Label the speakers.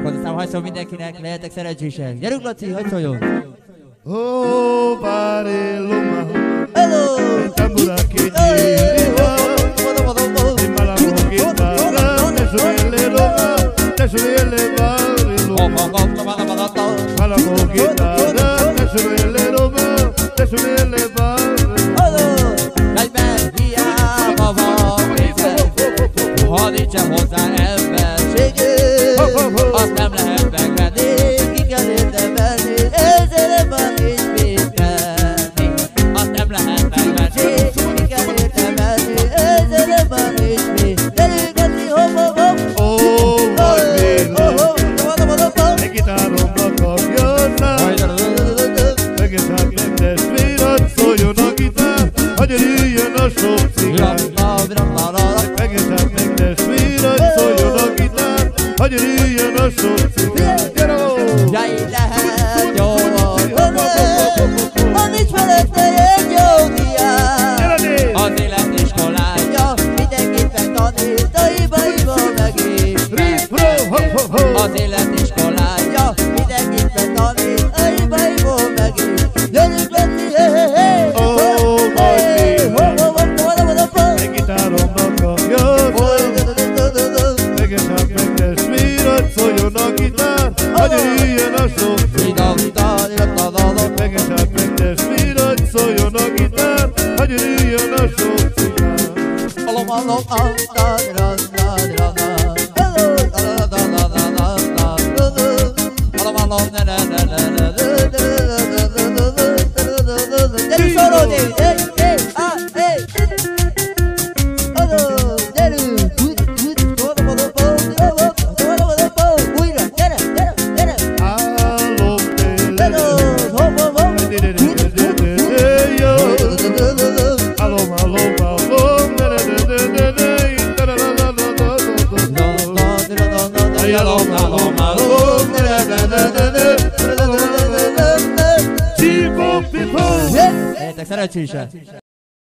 Speaker 1: Akkor aztán hagyszol mindenkinek, lehetek szerencsések. Gyerünk Laci, hagyd szóljon!
Speaker 2: Oh, Bareloma,
Speaker 1: Hello!
Speaker 2: tambura que lleva, y malaco que para, te subirle Roma, te subirle Bareloma, malaco que para, te subirle Roma, te subirle Bareloma.
Speaker 1: Egyben hiába van pénzed, ha nincsen hozzá emberséged, azt nem lehet megvenni, ki kell érdemelni, ezzel van nincs mit venni. Azt nem lehet megvenni, ki kell érdemelni, ezzel van nincs mit. Gyerünk Laci, hopp, hopp,
Speaker 2: Oh, Bareloma, egy gitáromnak kapja szám, megeszállt meg testvérad, szóljon a gitár, hogy üljön a sok cigár. Megeszállt meg testvérad, szóljon a gitár, hogy üljön a sok cigár.
Speaker 1: Jaj, lehet jó ha nincs felette egy jó diák. Az életiskolája mindenkit megtanít, aiba megismer. Az életiskolája mindenkit megtanít, aiba megismer. Gyerünk Laci, hé, hé,
Speaker 2: Egy gitáromnak kapja szám, megeszállt meg testvérad, szóljon a gitár, hogy üljön a sok cigár. Megeszállt meg testvérad, szóljon a gitár, hogy üljön a sok cigár.
Speaker 1: Szerencsések!